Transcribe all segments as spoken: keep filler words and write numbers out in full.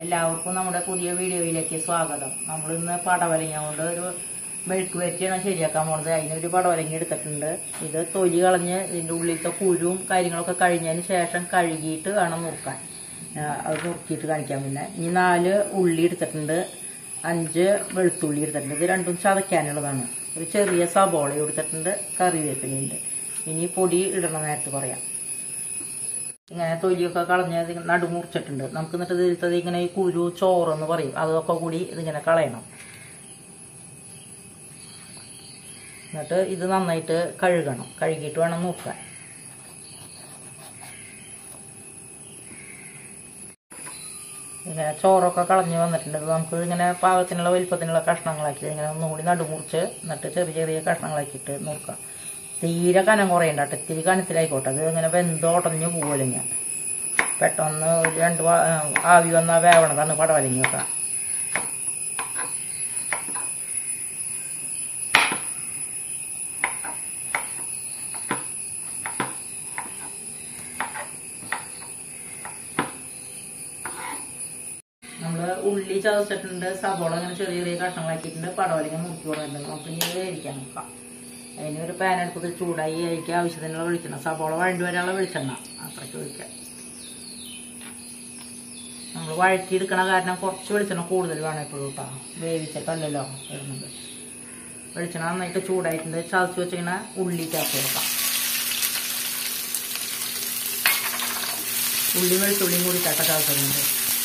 എല്ലാവർക്കും നമ്മുടെ പുതിയ വീഡിയോയിലേക്ക് സ്വാഗതം. നമ്മൾ ഇന്ന് പടവലങ്ങ കൊണ്ട് ഒരു മെഴുക്ക് വരട്ടിയാണ് ശരിയാക്കാൻ പോകുന്നത്. അതിനൊരു പടവലങ്ങ എടുത്തിട്ടുണ്ട്. ഇത് തൊലി കളഞ്ഞ് ഇതിൻ്റെ ഉള്ളിലത്തെ കുരുവും കാര്യങ്ങളൊക്കെ കഴിഞ്ഞതിന് ശേഷം കഴുകിയിട്ട് വേണം നുറുക്കാൻ. അത് നുറുക്കിയിട്ട് കാണിക്കാം. പിന്നെ ഇനി നാല് ഉള്ളി എടുത്തിട്ടുണ്ട്, അഞ്ച് വെളുത്തുള്ളി എടുത്തിട്ടുണ്ട്. ഇത് രണ്ടും ചതയ്ക്കാനുള്ളതാണ്. ഒരു ചെറിയ സബോള എടുത്തിട്ടുണ്ട്, കറിവേപ്പിലയുണ്ട്. ഇനി പൊടി ഇടണ നേരത്ത് പറയാം. ഇങ്ങനെ തൊലിയൊക്കെ കളഞ്ഞ് നടുമുറിച്ചിട്ടുണ്ട്. നമുക്ക് എന്നിട്ട് ഇതിലത്തത് ഇങ്ങനെ ഈ കുരു ചോറെന്ന് പറയും, അതൊക്കെ കൂടി ഇതിങ്ങനെ കളയണം. എന്നിട്ട് ഇത് നന്നായിട്ട് കഴുകണം. കഴുകിയിട്ട് വേണം നോക്കാൻ. ഇങ്ങനെ ചോറൊക്കെ കളഞ്ഞ് വന്നിട്ടുണ്ട്. നമുക്ക് ഇങ്ങനെ പാകത്തിനുള്ള വലിപ്പത്തിനുള്ള കഷ്ണങ്ങളാക്കി ഇങ്ങനെ ഒന്നുകൂടി നടുമുറിച്ച് എന്നിട്ട് ചെറിയ ചെറിയ കഷ്ണങ്ങളാക്കിയിട്ട് നോക്കാം. തീരെ കനം കുറയണ്ട കേട്ടോ, ഇത്തിരി കനത്തിലായിക്കോട്ടെ. അത് ഇങ്ങനെ വെന്തോടഞ്ഞ് പോവലങ്ങ. പെട്ടെന്ന് ഒരു രണ്ട് ആവി വന്നാൽ വേവണതാണ് പടവലങ്ങയൊക്കെ. നമ്മള് ഉള്ളി ചതച്ചിട്ടുണ്ട്, സബോള ഇങ്ങനെ ചെറിയ ചെറിയ കഷ്ണങ്ങളാക്കിയിട്ടുണ്ട്, പടവലങ്ങ മുറുക്കി കൊടുത്തിട്ടുണ്ട്. നമുക്ക് ഇനി വേവിക്കാൻ നോക്കാം. അതിന് ഒരു പാൻ എടുത്ത് ചൂടായി അതിലേക്ക് ആവശ്യത്തിനുള്ള വെളിച്ചെണ്ണ, സബോള വഴണ്ടി വരാനുള്ള വെളിച്ചെണ്ണ അത്രയ്ക്ക് ഒഴിക്കാം. നമ്മൾ വഴറ്റിയെടുക്കണ കാരണം കുറച്ച് വെളിച്ചെണ്ണ കൂടുതൽ വേണം എപ്പോഴും കേട്ടോ, വേവിച്ചിട്ടല്ലല്ലോ ഇടുന്നത്. വെളിച്ചെണ്ണ നന്നായിട്ട് ചൂടായിട്ടുണ്ട്. ചതച്ച് വെച്ചിങ്ങനെ ഉള്ളി ചേർത്ത് കൊടുക്കാം. ഉള്ളി വെളുത്തുള്ളിയും കൂടി ചട്ട ചതച്ചിട്ടുണ്ട്.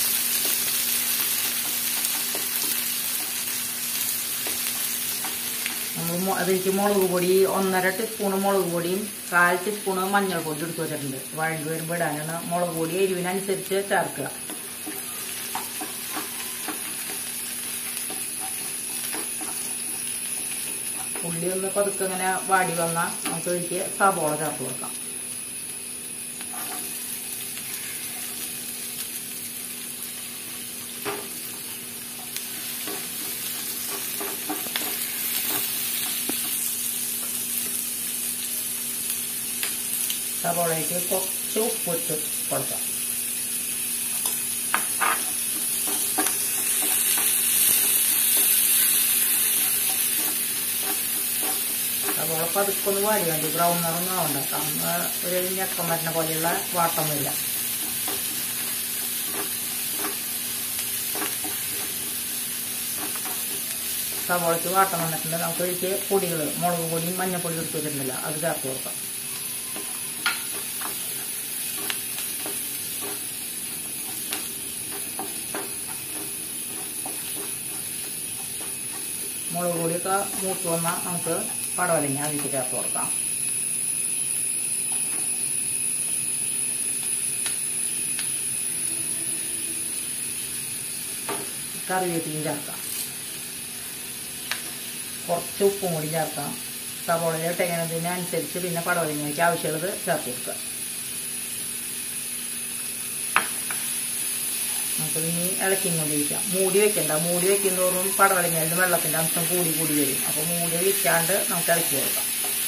നമ്മൾ അതിലേക്ക് മുളക് പൊടി ഒന്നര ടീസ്പൂണ് മുളക് പൊടിയും കാൽ ടീസ്പൂണ് മഞ്ഞൾപ്പൊടി എടുത്ത് വെച്ചിട്ടുണ്ട്. വഴണ്ടി വരുമ്പോൾ ഇടാനാണ്. മുളക് പൊടി എരിവിനനുസരിച്ച് ചേർക്കുക. ഉള്ളി ഒന്ന് പതുക്കെ ഇങ്ങനെ വാടി വന്നാൽ നമുക്ക് ഇതിലേക്ക് സബോള ചേർത്ത് കൊടുക്കാം. സബോളയ്ക്ക് കുറച്ച് ഉപ്പിട്ട് കൊടുക്കാം. സബോള പതുക്കൊന്ന് വാടി വേണ്ടി, ബ്രൗൺ നിറൊന്നും ആവണ്ടാക്കാം. ഒരു ഞക്കം വരുന്ന പോലെയുള്ള വാട്ടം വരില്ല. സബോളയ്ക്ക് വാട്ടം വന്നിട്ടുണ്ട്. നമുക്ക് ഇതിലേക്ക് പൊടികൾ മുളക് പൊടിയും മഞ്ഞപ്പൊടി എടുത്ത് വെച്ചിട്ടുണ്ടല്ലോ, അത് ചേർത്ത് കൊടുക്കാം. മുളക് പൊടിയൊക്കെ മൂത്ത് വന്നാൽ നമുക്ക് പടവലങ്ങ അതിലേക്ക് ചേർത്ത് കൊടുക്കാം. കറിവേപ്പിലയും ചേർക്കാം. കുറച്ച് ഉപ്പും കൂടി ചേർക്കാം. സബോളയിൽ ഇട്ടതിനനുസരിച്ച് പിന്നെ പടവലങ്ങയ്ക്ക് ആവശ്യമുള്ളത് ചേർത്ത് കൊടുക്കുക. നമുക്ക് ഇനി ഇളക്കി കൊണ്ടിരിക്കാം. മൂടി വെക്കണ്ട. മൂടി വെക്കുന്നതോറും പടവലങ്ങയിൽ വെള്ളത്തിൻ്റെ അംശം കൂടി കൂടി വരും. അപ്പോൾ മൂടി വെക്കാണ്ട് നമുക്ക് ഇളക്കി കൊടുക്കാം.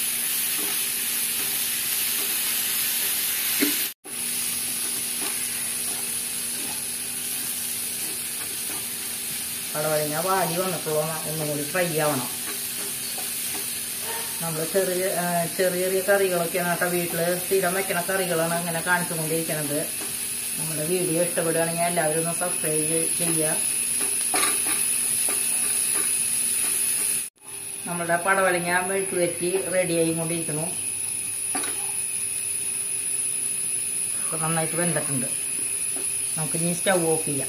പടവലങ്ങ വാടി വന്നിട്ടുള്ള ഒന്നും കൂടി ഫ്രൈ ആവണം. നമ്മൾ ചെറിയ ചെറിയ ചെറിയ കറികളൊക്കെയാണ് കേട്ടോ വീട്ടിൽ സ്ഥിരം വെക്കണ കറികളാണ് ഇങ്ങനെ കാണിച്ചുകൊണ്ടിരിക്കുന്നത്. നമ്മുടെ വീഡിയോ ഇഷ്ടപ്പെടുകയാണെങ്കിൽ എല്ലാവരും ഒന്ന് സബ്സ്ക്രൈബ് ചെയ്യുക. നമ്മുടെ പടവലങ്ങ മെഴുക്ക് വരട്ടി റെഡിയായി കൊണ്ടിരിക്കുന്നു. അപ്പോൾ നന്നായിട്ട് വെന്തിട്ടുണ്ട്. നമുക്കിനി സ്റ്റൗ ഓഫ് ചെയ്യാം.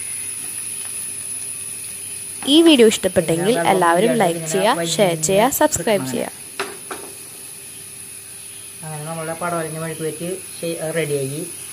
ഈ വീഡിയോ ഇഷ്ടപ്പെട്ടെങ്കിൽ എല്ലാവരും ലൈക്ക് ചെയ്യുക, ഷെയർ ചെയ്യുക, സബ്സ്ക്രൈബ് ചെയ്യുക. അങ്ങനെ നമ്മുടെ പടവലങ്ങ മെഴുക്ക് വരട്ടി റെഡിയായി.